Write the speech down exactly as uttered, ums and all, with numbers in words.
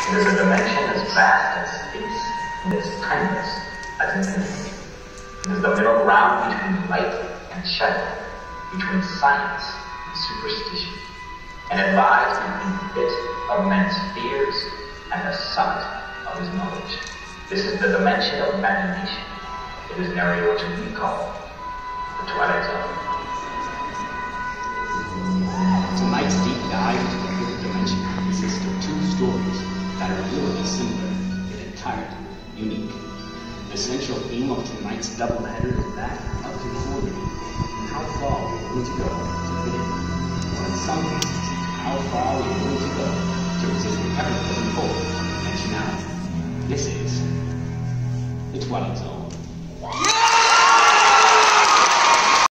It is a dimension as vast as space, and as timeless as infinity. It is the middle ground between light and shadow, between science and superstition, and it lies between the pit of men's fears and the summit of his knowledge. This is the dimension of imagination. It is an area which we call the Twilight Zone. Tonight's deep dive into the fifth dimension consists of two stories that are really similar, yet entirely unique. The central theme of tonight's doubleheader is that of conformity, and how far we are willing to go to fit in. Or in some cases, how far we are willing to go to resist the ever-present pull of conventionality. This is the Twilight Zone.